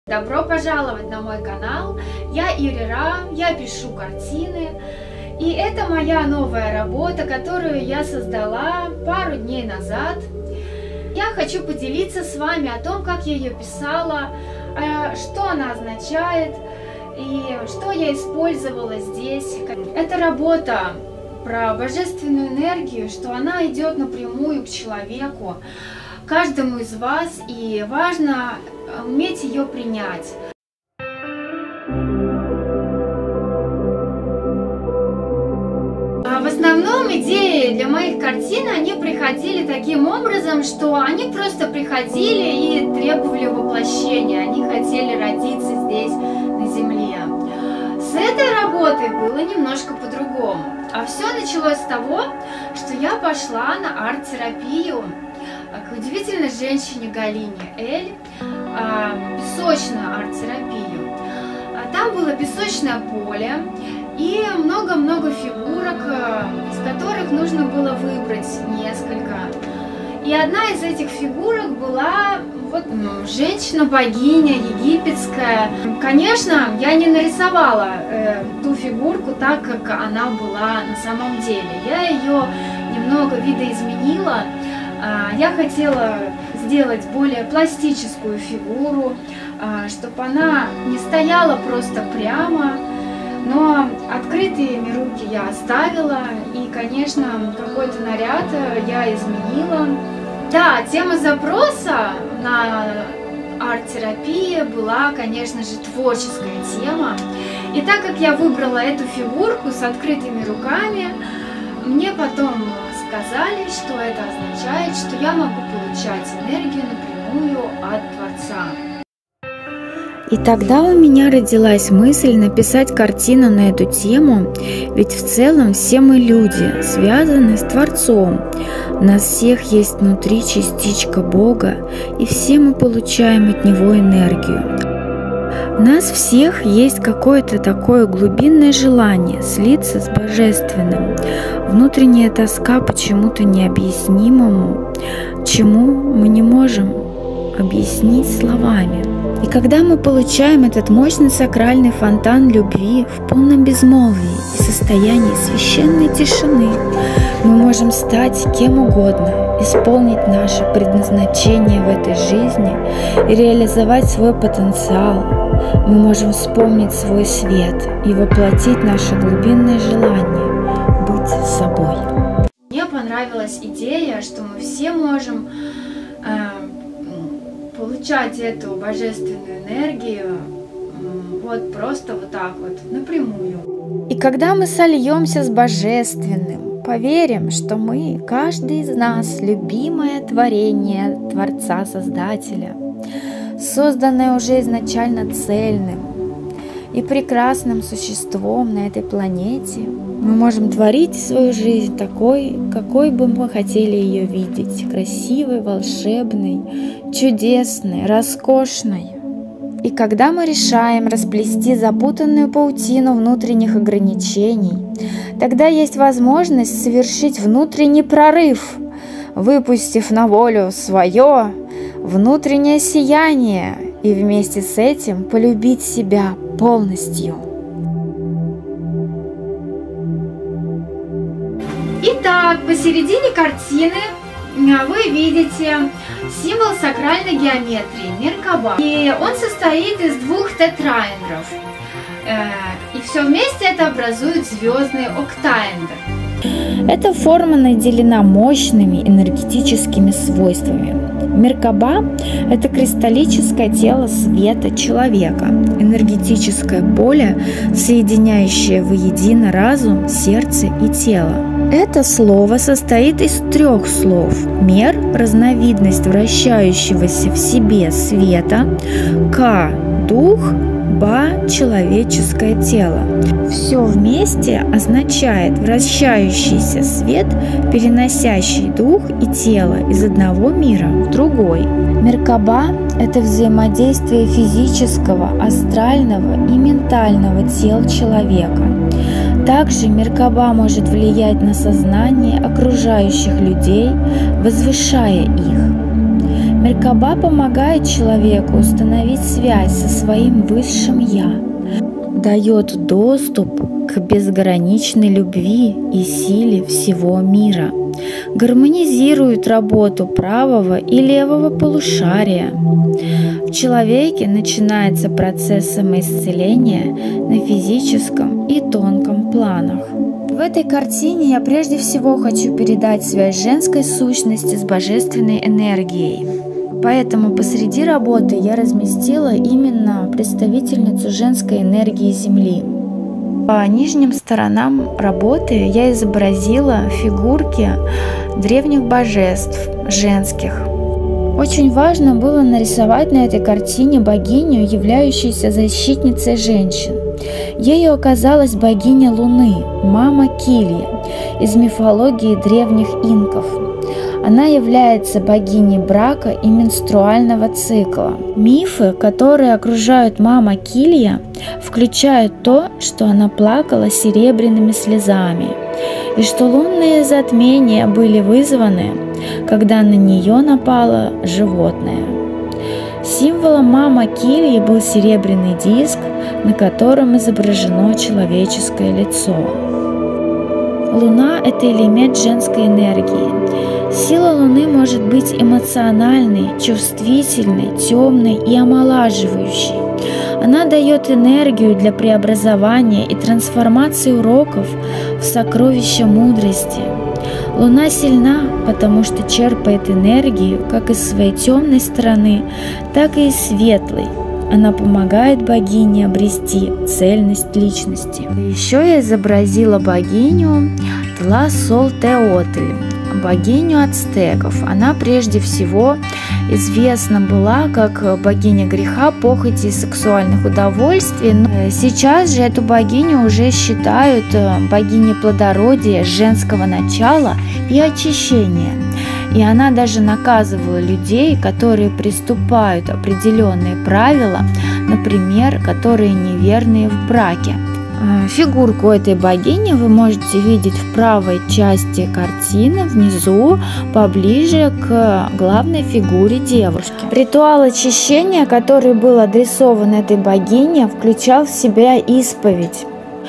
Добро пожаловать на мой канал. Я Ирира, я пишу картины. И это моя новая работа, которую я создала пару дней назад. Я хочу поделиться с вами о том, как я ее писала, что она означает и что я использовала здесь. Это работа про божественную энергию, что она идет напрямую к человеку, каждому из вас, и важно уметь ее принять. В основном идеи для моих картин, они приходили таким образом, что они просто приходили и требовали воплощения, они хотели родиться здесь, на земле. С этой работой было немножко по-другому. А все началось с того, что я пошла на арт-терапию к удивительной женщине Галине Эль, песочную арт-терапию. Там было песочное поле и много-много фигурок, из которых нужно было выбрать несколько. И одна из этих фигурок была вот женщина-богиня египетская. Конечно, я не нарисовала ту фигурку так, как она была на самом деле. Я ее немного видоизменила. Я хотела сделать более пластическую фигуру, чтобы она не стояла просто прямо, но открытыми руки я оставила, и, конечно, какой-то наряд я изменила. Да, тема запроса на арт-терапии была, конечно же, творческая тема. И так как я выбрала эту фигурку с открытыми руками, мне потом сказали, что это означает, что я могу получать энергию напрямую от Творца. И тогда у меня родилась мысль написать картину на эту тему, ведь в целом все мы люди, связаны с Творцом. У нас всех есть внутри частичка Бога, и все мы получаем от Него энергию. У нас всех есть какое-то такое глубинное желание слиться с Божественным, внутренняя тоска по чему-то необъяснимому, чему мы не можем объяснить словами. И когда мы получаем этот мощный сакральный фонтан любви в полном безмолвии и состоянии священной тишины, мы можем стать кем угодно, исполнить наше предназначение в этой жизни и реализовать свой потенциал. Мы можем вспомнить свой свет и воплотить наше глубинное желание быть собой. Мне понравилась идея, что мы все можем получать эту божественную энергию вот просто вот так вот, напрямую. И когда мы сольемся с Божественным, поверим, что мы, каждый из нас, любимое творение Творца-Создателя, созданное уже изначально цельным и прекрасным существом на этой планете, мы можем творить свою жизнь такой, какой бы мы хотели ее видеть, красивой, волшебной, чудесной, роскошной. И когда мы решаем расплести запутанную паутину внутренних ограничений, тогда есть возможность совершить внутренний прорыв, выпустив на волю свое внутреннее сияние и вместе с этим полюбить себя полностью. Итак, посередине картины вы видите символ сакральной геометрии Меркаба. И он состоит из двух тетраэдров. И все вместе это образует звездный октаэдр. Эта форма наделена мощными энергетическими свойствами. Меркаба – это кристаллическое тело света человека, энергетическое поле, соединяющее воедино разум, сердце и тело. Это слово состоит из трех слов. Мер – разновидность вращающегося в себе света, Ка – дух, Ба – человеческое тело. Все вместе означает вращающийся свет, переносящий дух и тело из одного мира в другой. Меркаба – это взаимодействие физического, астрального и ментального тел человека. Также Меркаба может влиять на сознание окружающих людей, возвышая их. Меркаба помогает человеку установить связь со своим высшим «Я», дает доступ к безграничной любви и силе всего мира, гармонизирует работу правого и левого полушария. В человеке начинается процесс самоисцеления на физическом и тонком планах. В этой картине я прежде всего хочу передать связь женской сущности с божественной энергией. Поэтому посреди работы я разместила именно представительницу женской энергии Земли. По нижним сторонам работы я изобразила фигурки древних божеств женских. Очень важно было нарисовать на этой картине богиню, являющуюся защитницей женщин. Ею оказалась богиня Луны, мама Килия, из мифологии древних инков. Она является богиней брака и менструального цикла. Мифы, которые окружают мама Килия, включают то, что она плакала серебряными слезами, и что лунные затмения были вызваны, когда на нее напало животное. Символом мама Килии был серебряный диск, на котором изображено человеческое лицо. Луна – это элемент женской энергии. Сила Луны может быть эмоциональной, чувствительной, темной и омолаживающей. Она дает энергию для преобразования и трансформации уроков в сокровища мудрости. Луна сильна, потому что черпает энергию как из своей темной стороны, так и из светлой. Она помогает богине обрести цельность личности. Еще я изобразила богиню Тласолтеотль, богиню ацтеков. Она прежде всего известна была как богиня греха, похоти и сексуальных удовольствий. Но сейчас же эту богиню уже считают богиней плодородия, женского начала и очищения. И она даже наказывала людей, которые приступают определенные правила, например, которые неверные в браке. Фигурку этой богини вы можете видеть в правой части картины, внизу, поближе к главной фигуре девушки. Ритуал очищения, который был адресован этой богине, включал в себя исповедь.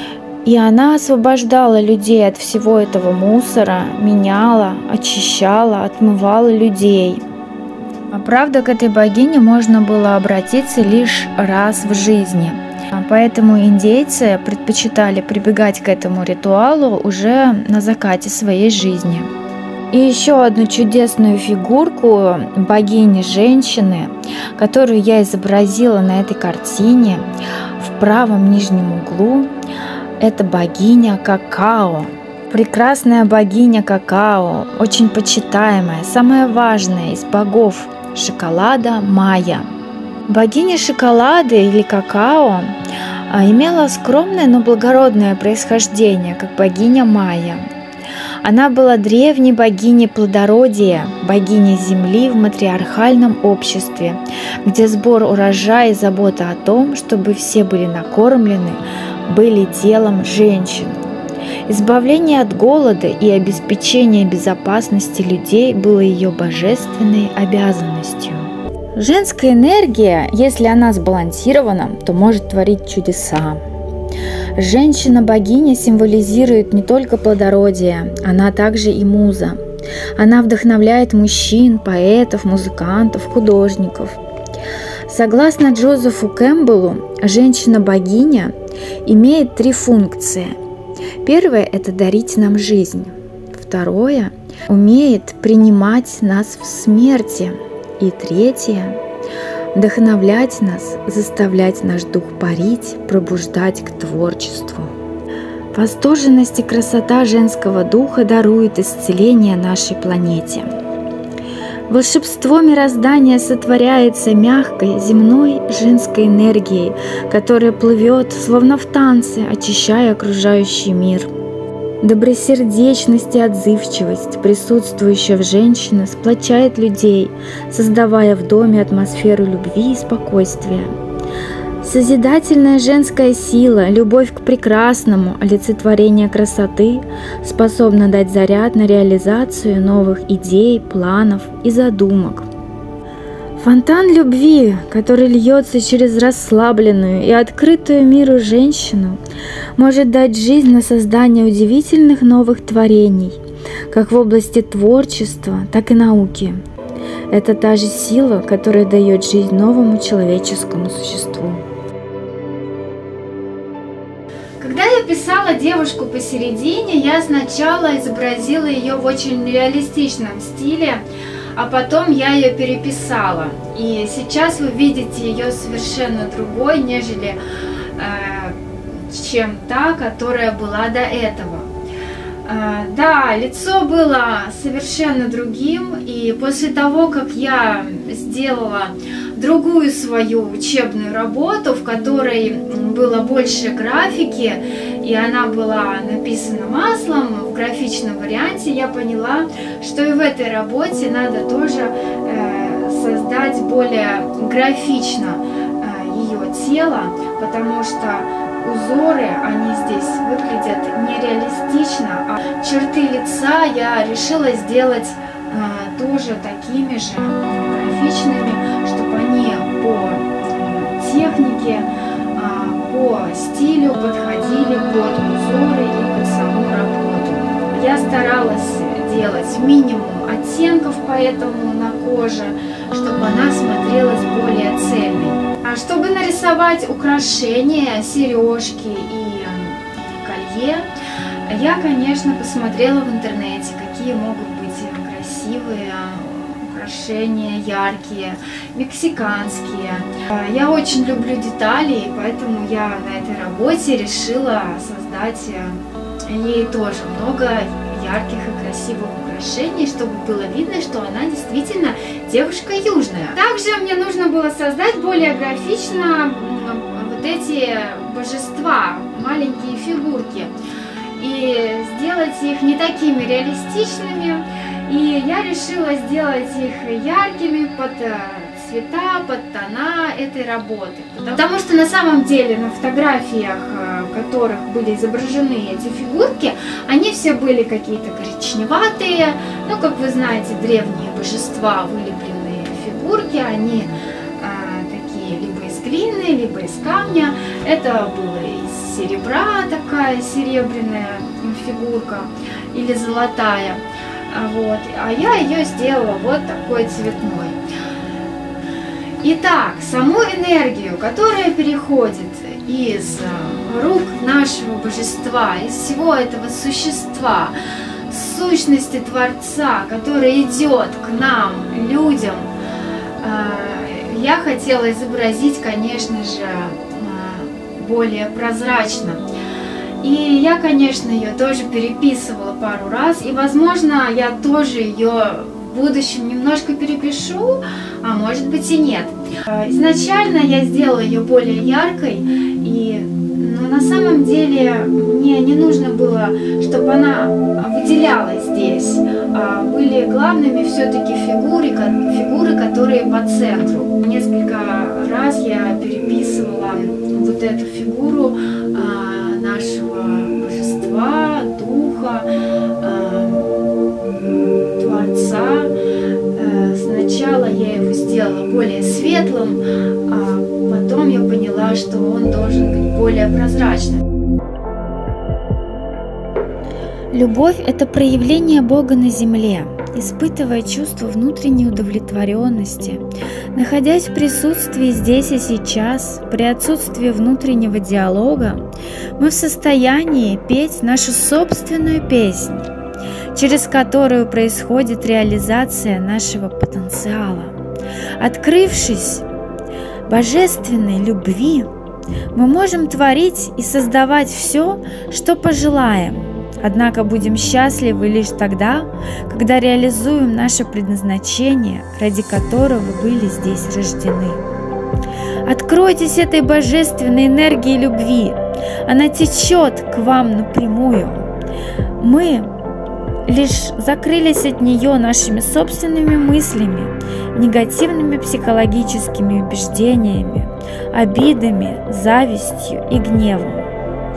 И она освобождала людей от всего этого мусора, меняла, очищала, отмывала людей. Правда, к этой богине можно было обратиться лишь раз в жизни. Поэтому индейцы предпочитали прибегать к этому ритуалу уже на закате своей жизни. И еще одну чудесную фигурку богини-женщины, которую я изобразила на этой картине в правом нижнем углу, это богиня Какао. Прекрасная богиня Какао, очень почитаемая, самая важная из богов шоколада майя. Богиня шоколада или какао имела скромное, но благородное происхождение, как богиня майя. Она была древней богиней плодородия, богиней земли в матриархальном обществе, где сбор урожая и забота о том, чтобы все были накормлены, были делом женщин. Избавление от голода и обеспечение безопасности людей было ее божественной обязанностью. Женская энергия, если она сбалансирована, то может творить чудеса. Женщина-богиня символизирует не только плодородие, она также и муза. Она вдохновляет мужчин, поэтов, музыкантов, художников. Согласно Джозефу Кэмпбеллу, женщина-богиня имеет 3 функции. Первое – это дарить нам жизнь. Второе – умеет принимать нас в смерти. И третье – вдохновлять нас, заставлять наш дух парить, пробуждать к творчеству. Восторженность и красота женского духа дарует исцеление нашей планете. Волшебство мироздания сотворяется мягкой, земной женской энергией, которая плывет, словно в танце, очищая окружающий мир. Добросердечность и отзывчивость, присутствующая в женщине, сплочает людей, создавая в доме атмосферу любви и спокойствия. Созидательная женская сила, любовь к прекрасному, олицетворение красоты способна дать заряд на реализацию новых идей, планов и задумок. Фонтан любви, который льется через расслабленную и открытую миру женщину, может дать жизнь на создание удивительных новых творений, как в области творчества, так и науки. Это та же сила, которая дает жизнь новому человеческому существу. Когда я писала девушку посередине, я сначала изобразила ее в очень реалистичном стиле, а потом я ее переписала. И сейчас вы видите ее совершенно другой, нежели чем та, которая была до этого. Да, лицо было совершенно другим, и после того, как я сделала другую свою учебную работу, в которой было больше графики, и она была написана маслом в графичном варианте, я поняла, что и в этой работе надо тоже создать более графично ее тело, потому что узоры, они здесь выглядят нереалистично, а черты лица я решила сделать тоже такими же графичными, чтобы они по технике, по стилю подходили под узоры и под саму работу. Я старалась делать минимум оттенков поэтому на коже, чтобы она смотрелась более цельной. А чтобы нарисовать украшения, сережки и колье, я, конечно, посмотрела в интернете, какие могут быть красивые украшения, яркие, мексиканские. Я очень люблю детали, и поэтому я на этой работе решила создать ей тоже много ярких и красивых украшений, чтобы было видно, что она действительно девушка южная. Также мне нужно было создать более графично вот эти божества, маленькие фигурки, и сделать их не такими реалистичными. И я решила сделать их яркими под цвета, под тона этой работы. Потому что на самом деле на фотографиях, в которых были изображены эти фигурки, они все были какие-то коричневатые. Ну, как вы знаете, древние божества, вылепленные фигурки, они такие либо из глины, либо из камня. Это было из серебра, такая серебряная фигурка или золотая. Вот. А я ее сделала вот такой цветной. Итак, саму энергию, которая переходит из рук нашего божества, из всего этого существа, сущности Творца, которая идет к нам, людям, я хотела изобразить, конечно же, более прозрачно. И я, конечно, ее тоже переписывала пару раз, и, возможно, я тоже ее в будущем немножко перепишу, а может быть и нет. Изначально я сделала ее более яркой, но на самом деле мне не нужно было, чтобы она выделялась здесь. Были главными все-таки фигуры, которые по центру. Несколько раз я переписывала вот эту фигуру нашего божества, духа, Творца. Сначала я его сделала более светлым, а потом я поняла, что он должен быть более прозрачным. Любовь – это проявление Бога на земле. Испытывая чувство внутренней удовлетворенности, находясь в присутствии здесь и сейчас, при отсутствии внутреннего диалога, мы в состоянии петь нашу собственную песнь, через которую происходит реализация нашего потенциала. Открывшись божественной любви, мы можем творить и создавать все, что пожелаем. Однако будем счастливы лишь тогда, когда реализуем наше предназначение, ради которого были здесь рождены. Откройтесь этой божественной энергии любви. Она течет к вам напрямую. Мы лишь закрылись от нее нашими собственными мыслями, негативными психологическими убеждениями, обидами, завистью и гневом.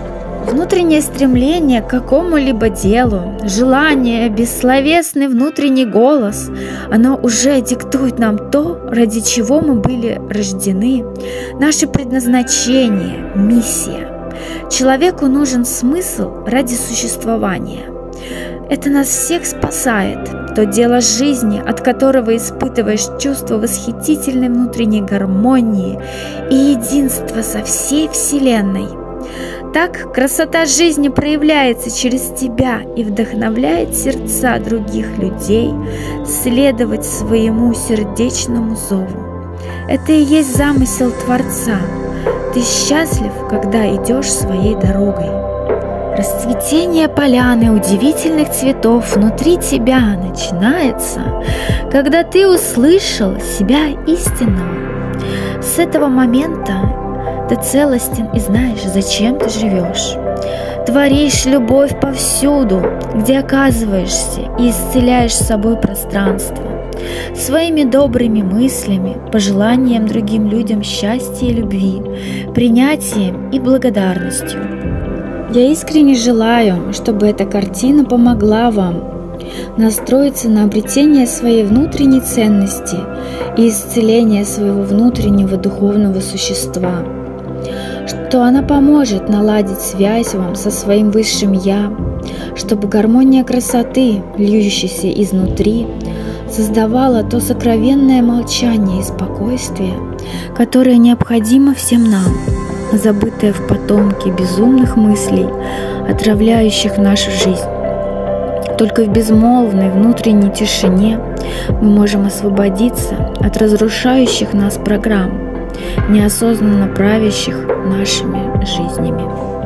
Внутреннее стремление к какому-либо делу, желание, бессловесный внутренний голос, оно уже диктует нам то, ради чего мы были рождены, наше предназначение, миссия. Человеку нужен смысл ради существования. Это нас всех спасает, то дело жизни, от которого испытываешь чувство восхитительной внутренней гармонии и единства со всей Вселенной. Так красота жизни проявляется через тебя и вдохновляет сердца других людей следовать своему сердечному зову. Это и есть замысел Творца. Ты счастлив, когда идешь своей дорогой. Расцветение поляны удивительных цветов внутри тебя начинается, когда ты услышал себя истинного. С этого момента ты целостен и знаешь, зачем ты живешь. Творишь любовь повсюду, где оказываешься, и исцеляешь собой пространство. Своими добрыми мыслями, пожеланием другим людям счастья и любви, принятием и благодарностью. Я искренне желаю, чтобы эта картина помогла вам настроиться на обретение своей внутренней ценности и исцеление своего внутреннего духовного существа, что она поможет наладить связь вам со своим высшим «Я», чтобы гармония красоты, льющейся изнутри, создавала то сокровенное молчание и спокойствие, которое необходимо всем нам, забытое в потомке безумных мыслей, отравляющих нашу жизнь. Только в безмолвной внутренней тишине мы можем освободиться от разрушающих нас программ, неосознанно правящих нашими жизнями.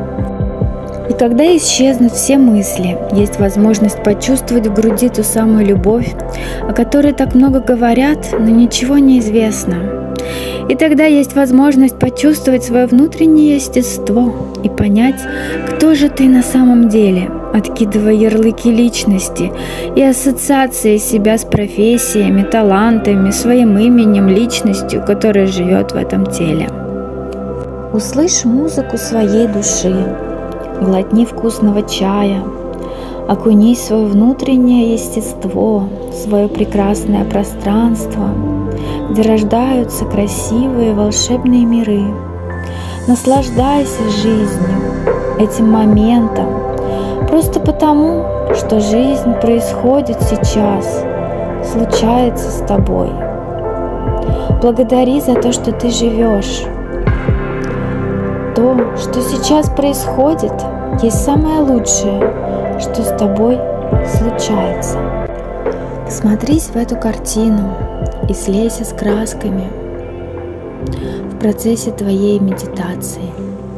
И когда исчезнут все мысли, есть возможность почувствовать в груди ту самую любовь, о которой так много говорят, но ничего не известно. И тогда есть возможность почувствовать свое внутреннее естество и понять, кто же ты на самом деле, откидывая ярлыки личности и ассоциации себя с профессиями, талантами, своим именем, личностью, которая живет в этом теле. Услышь музыку своей души, глотни вкусного чая, окунись в свое внутреннее естество, свое прекрасное пространство, где рождаются красивые волшебные миры. Наслаждайся жизнью, этим моментом, просто потому, что жизнь происходит сейчас, случается с тобой. Благодари за то, что ты живешь. То, что сейчас происходит, есть самое лучшее, что с тобой случается. Всмотрись в эту картину и слейся с красками в процессе твоей медитации.